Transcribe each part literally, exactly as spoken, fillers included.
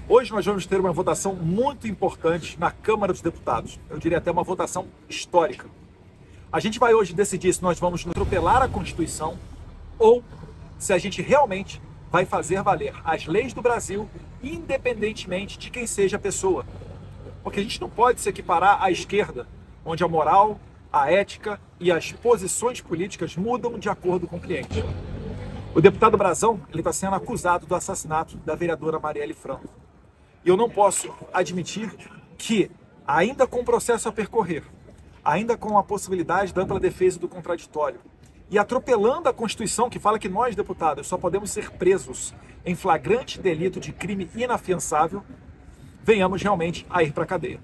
Hoje nós vamos ter uma votação muito importante na Câmara dos Deputados. Eu diria até uma votação histórica. A gente vai hoje decidir se nós vamos atropelar a Constituição ou se a gente realmente vai fazer valer as leis do Brasil, independentemente de quem seja a pessoa. Porque a gente não pode se equiparar à esquerda, onde a moral, a ética e as posições políticas mudam de acordo com o cliente. O deputado Brazão está sendo acusado do assassinato da vereadora Marielle Franco. E eu não posso admitir que, ainda com o processo a percorrer, ainda com a possibilidade da ampla defesa do contraditório, e atropelando a Constituição, que fala que nós, deputados, só podemos ser presos em flagrante delito de crime inafiançável, venhamos realmente a ir para a cadeia.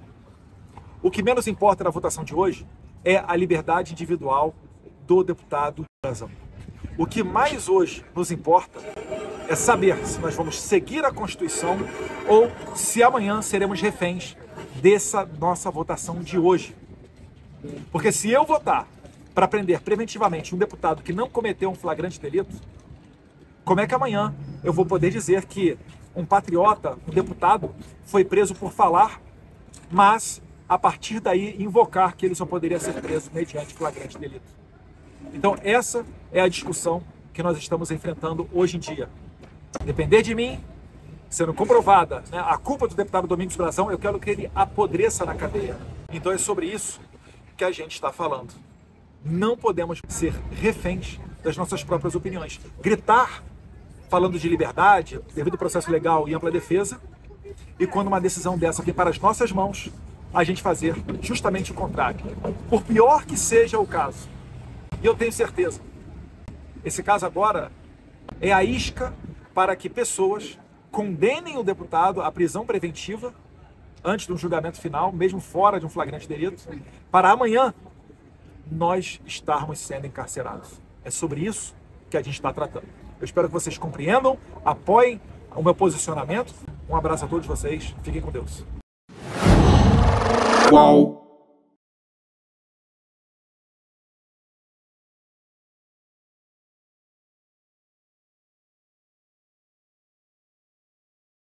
O que menos importa na votação de hoje é a liberdade individual do deputado Brazão. O que mais hoje nos importa é saber se nós vamos seguir a Constituição ou se amanhã seremos reféns dessa nossa votação de hoje. Porque se eu votar para prender preventivamente um deputado que não cometeu um flagrante delito, como é que amanhã eu vou poder dizer que um patriota, um deputado, foi preso por falar, mas a partir daí invocar que ele só poderia ser preso mediante flagrante delito? Então essa é a discussão que nós estamos enfrentando hoje em dia. Depender de mim, sendo comprovada, né, a culpa do deputado Domingos Brazão, eu quero que ele apodreça na cadeia. Então é sobre isso que a gente está falando. Não podemos ser reféns das nossas próprias opiniões. Gritar falando de liberdade, devido ao processo legal e ampla defesa, e quando uma decisão dessa vem para as nossas mãos, a gente fazer justamente o contrário. Por pior que seja o caso, e eu tenho certeza, esse caso agora é a isca para que pessoas condenem o deputado à prisão preventiva antes de um julgamento final, mesmo fora de um flagrante delito, para amanhã nós estarmos sendo encarcerados. É sobre isso que a gente está tratando. Eu espero que vocês compreendam, apoiem o meu posicionamento. Um abraço a todos vocês. Fiquem com Deus. Qual?